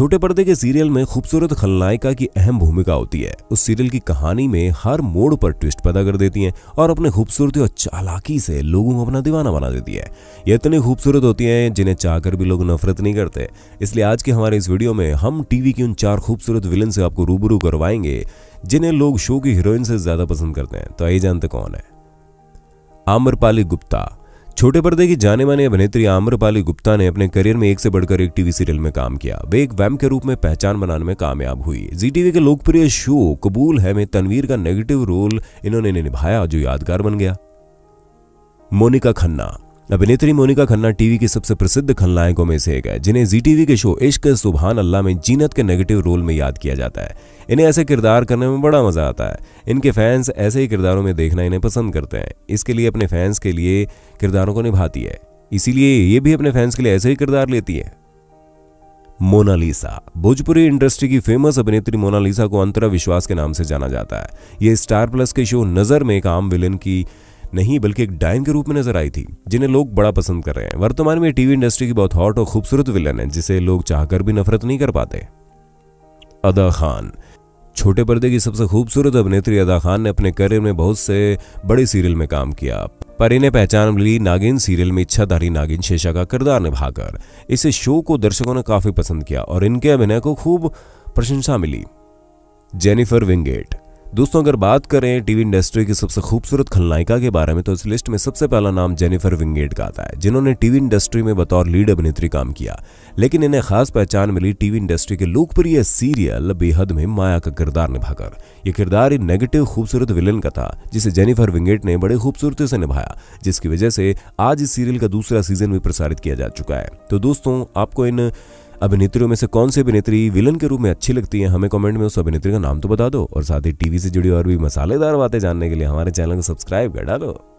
छोटे पर्दे के सीरियल में खूबसूरत खलनायिका की अहम भूमिका होती है। उस सीरियल की कहानी में हर मोड़ पर ट्विस्ट पैदा कर देती हैं और अपने खूबसूरती और चालाकी से लोगों को अपना दीवाना बना देती है। ये इतनी खूबसूरत होती हैं जिन्हें चाहकर भी लोग नफरत नहीं करते। इसलिए आज के हमारे इस वीडियो में हम टीवी की उन 4 खूबसूरत विलन से आपको रूबरू करवाएंगे जिन्हें लोग शो की हीरोइन से ज्यादा पसंद करते हैं। तो आइए जानते कौन है। आम्रपाली गुप्ता। छोटे पर्दे की जाने मानी अभिनेत्री आम्रपाली गुप्ता ने अपने करियर में एक से बढ़कर एक टीवी सीरियल में काम किया। वे एक वैम्प के रूप में पहचान बनाने में कामयाब हुई। जी टीवी के लोकप्रिय शो कबूल है में तनवीर का नेगेटिव रोल इन्होंने निभाया जो यादगार बन गया। मोनिका खन्ना। अभिनेत्री मोनिका खन्ना टीवी की सबसे प्रसिद्ध खलनायकों में से एक है जिन्हें जी टीवी के शो इश्क सुभान अल्लाह में जीनत के नेगेटिव रोल में याद किया जाता है। इन्हें ऐसे किरदार करने में बड़ा मजा आता है। इनके फैंस ऐसे ही किरदारों में देखना इन्हें पसंद करते हैं। इसके लिए अपने फैंस के लिए किरदारों को निभाती है, इसीलिए ये भी अपने फैंस के लिए ऐसे ही किरदार लेती है। मोनालिसा। भोजपुरी इंडस्ट्री की फेमस अभिनेत्री मोनालिसा को अंतरा विश्वास के नाम से जाना जाता है। ये स्टार प्लस के शो नजर में एक आम विलेन की नहीं बल्कि एक डायन के रूप में नजर आई थी जिन्हें लोग बड़ा पसंद कर रहे हैं। वर्तमान में टीवी इंडस्ट्री की बहुत हॉट और खूबसूरत विलन है जिसे लोग चाहकर भी नफरत नहीं कर पाते। अदा खान। छोटे पर्दे की सबसे खूबसूरत अभिनेत्री अदा खान ने अपने करियर में बहुत से बड़े सीरियल में काम किया, पर इन्हें पहचान मिली नागिन सीरियल में इच्छाधारी नागिन शेषा का किरदार निभाकर। इस शो को दर्शकों ने काफी पसंद किया और इनके अभिनय को खूब प्रशंसा मिली। Jennifer Winget. दोस्तों, अगर बात करें टीवी इंडस्ट्री की सबसे खूबसूरत खलनायिका के बारे में तो इस लिस्ट में सबसे पहला नाम जेनिफर विंगेट का आता है, जिन्होंने टीवी इंडस्ट्री में बतौर लीड अभिनेत्री काम किया। लेकिन इन्हें खास पहचान मिली टीवी इंडस्ट्री के लोकप्रिय सीरियल बेहद में माया का किरदार निभाकर। यह किरदार एक नेगेटिव खूबसूरत विलन का था जिसे जेनिफर विंगेट ने बड़े खूबसूरती से निभाया, जिसकी वजह से आज इस सीरियल का दूसरा सीजन भी प्रसारित किया जा चुका है। तो दोस्तों, आपको इन अभिनेत्रियों में से कौन सी अभिनेत्री विलन के रूप में अच्छी लगती है, हमें कमेंट में उस अभिनेत्री का नाम तो बता दो और साथ ही टीवी से जुड़ी और भी मसालेदार बातें जानने के लिए हमारे चैनल को सब्सक्राइब कर डालो।